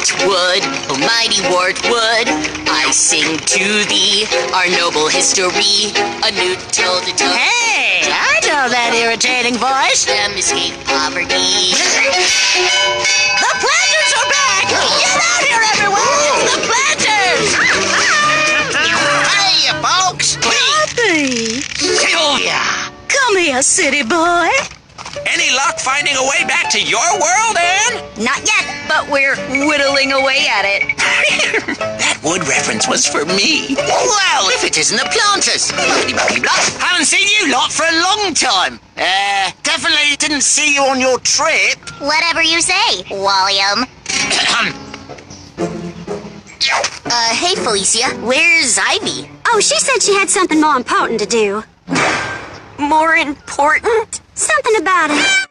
Wartwood, oh mighty Wartwood, I sing to thee our noble history, a new told to tell. Hey, I know that irritating voice. Them escape poverty. The planters are back! Get out here, everyone! The planters! Hey, you folks! Bowtie! Sylvia! Come here, city boy. Any luck finding a way back to your world, Anne? Not yet, but we're whittling away at it. That wood reference was for me. Well, if it isn't the planters. Haven't seen you lot for a long time. Definitely didn't see you on your trip. Whatever you say, William. Hey Felicia, where's Ivy? Oh, she said she had something more important to do. More important? Something about it.